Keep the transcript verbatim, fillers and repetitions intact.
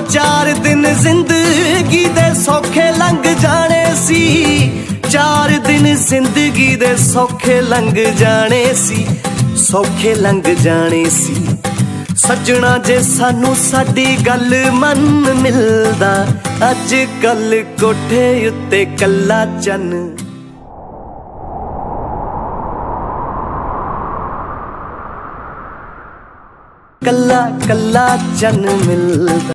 चार दिन जिंदगी दे सौखे लंघ जाने सी, चार दिन जिंदगी दे सौखे लंघ जाने सी, सौखे लंघ जाने सी। सजना जे सानू साडी गल मन मिलदा, अज कल कोठे उत्ते कल्ला चन, कल्ला कल्ला चन मिलदा।